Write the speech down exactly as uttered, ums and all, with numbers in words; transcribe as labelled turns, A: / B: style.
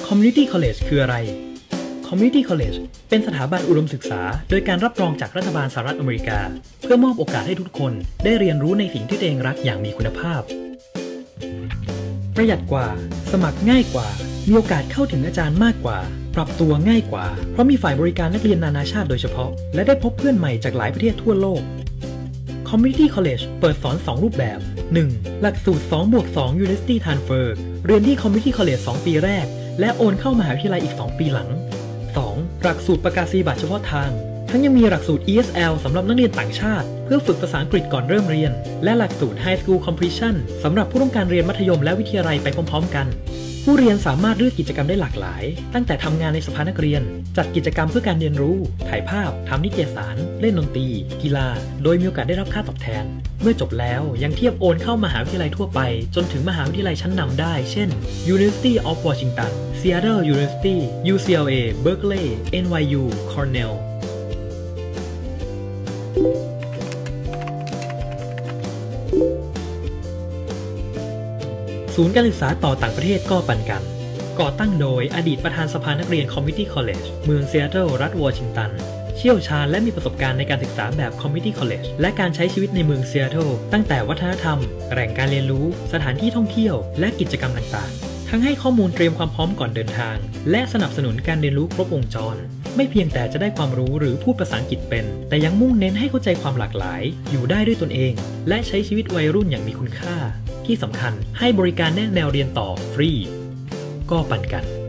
A: Community College คืออะไร Community College เป็นสถาบันอุดมศึกษาโดยการรับรองจากรัฐบาลสหรัฐอเมริกาเพื่อมอบโอกาสให้ทุกคนได้เรียนรู้ในสิ่งที่ตัวเองรักอย่างมีคุณภาพประหยัดกว่าสมัครง่ายกว่ามีโอกาสเข้าถึงอาจารย์มากกว่าปรับตัวง่ายกว่าเพราะมีฝ่ายบริการนักเรียนนานาชาติโดยเฉพาะและได้พบเพื่อนใหม่จากหลายประเทศทั่วโลก Community College เปิดสอนสองรูปแบบ หนึ่ง หลักสูตร สองบวกสอง University Transfer เรียนที่ Community College สองปีแรกและโอนเข้ามหาวิทยาลัยอีกสองปีหลัง สอง หลักสูตรประกาศนียบัตรเฉพาะทางทั้งยังมีหลักสูตร อี เอส แอล สำหรับนักเรียนต่างชาติเพื่อฝึกภาษาอังกฤษก่อนเริ่มเรียนและหลักสูตร High School Completion สำหรับผู้ต้องการเรียนมัธยมและวิทยาลัยไปพร้อมๆกันผู้เรียนสามารถเลือกกิจกรรมได้หลากหลายตั้งแต่ทำงานในสภานักเรียนจัดกิจกรรมเพื่อการเรียนรู้ถ่ายภาพทำนิตยสารเล่นดนตรีกีฬาโดยมีโอกาสได้รับค่าตอบแทนเมื่อจบแล้วยังเทียบโอนเข้ามหาวิทยาลัยทั่วไปจนถึงมหาวิทยาลัยชั้นนำได้เช่น University of Washington Seattle University ยู ซี แอล เอ Berkeley เอ็น วาย ยู Cornellศูนย์การศึกษาต่อต่างประเทศก็ปันกันก่อตั้งโดยอดีตประธานสภานักเรียน Community College เมืองซีแอตเทิลรัฐวอชิงตันเชี่ยวชาญและมีประสบการณ์ในการศึกษาแบบ Community College และการใช้ชีวิตในเมืองซีแอตเทิลตั้งแต่วัฒนธรรมแหล่งการเรียนรู้สถานที่ท่องเที่ยวและกิจกรรมต่างๆทั้งให้ข้อมูลเตรียมความพร้อมก่อนเดินทางและสนับสนุนการเรียนรู้ครบวงจรไม่เพียงแต่จะได้ความรู้หรือพูดภาษาอังกฤษเป็นแต่ยังมุ่งเน้นให้เข้าใจความหลากหลายอยู่ได้ด้วยตนเองและใช้ชีวิตวัยรุ่นอย่างมีคุณค่าที่สำคัญให้บริการแนะแนวเรียนต่อฟรีก็ปันกัน